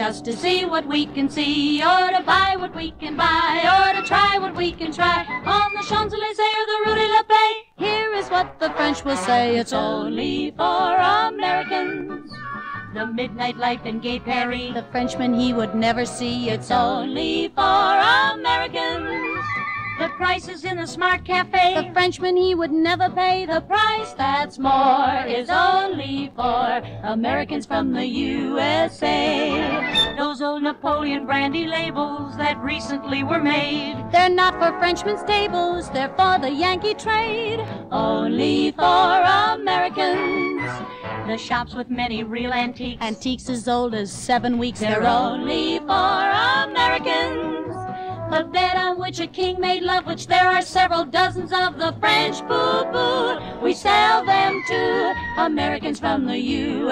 just to see what we can see, or to buy what we can buy, or to try what we can try on the Champs-Elysees or the Rue de la Paix. Here is what the French will say: it's only for Americans. The midnight life in gay Paris, the Frenchman he would never see. It's only for Americans. The prices in the smart cafe, the Frenchman he would never pay. The price that's more is only for Americans from the USA. Those old Napoleon brandy labels that recently were made, they're not for Frenchmen's tables, they're for the Yankee trade. Only for Americans. The shops with many real antiques, antiques as old as 7 weeks, they're only for Americans. The bed on which a king made love, which there are several dozens of, the French boo-boo, we sell them to Americans from the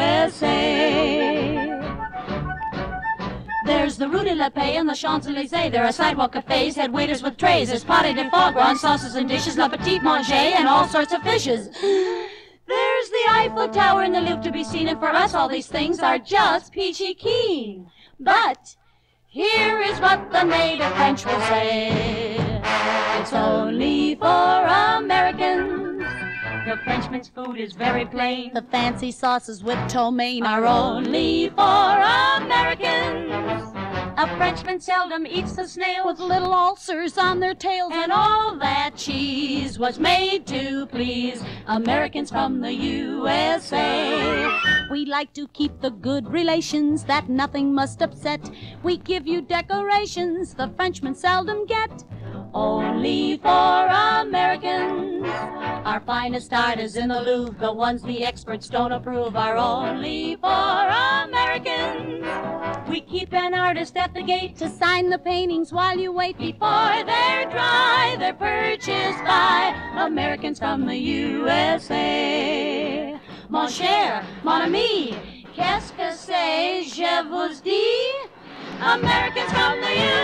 USA. There's the Rue de la Paix and the Champs-Elysees. There are sidewalk cafes, head waiters with trays. There's pâté de foie gras, sauces and dishes, la petite manger, and all sorts of fishes. There's the Eiffel Tower and the Louvre to be seen, and for us all these things are just peachy keen. But here is what the native French will say: it's only for Americans. The Frenchman's food is very plain. The fancy sauces with ptomaine are only for Americans. A Frenchman seldom eats the snail with little ulcers on their tails, and all that cheese was made to please Americans from the USA. We like to keep the good relations that nothing must upset. We give you decorations the Frenchmen seldom get. Only for Americans. Our finest art is in the Louvre. The ones the experts don't approve are only for Americans. We keep an artist at the gate to sign the paintings while you wait. Before they're dry, they're purchased by Americans from the USA. Mon cher, mon ami, qu'est-ce que c'est, je vous dis? Americans from the USA.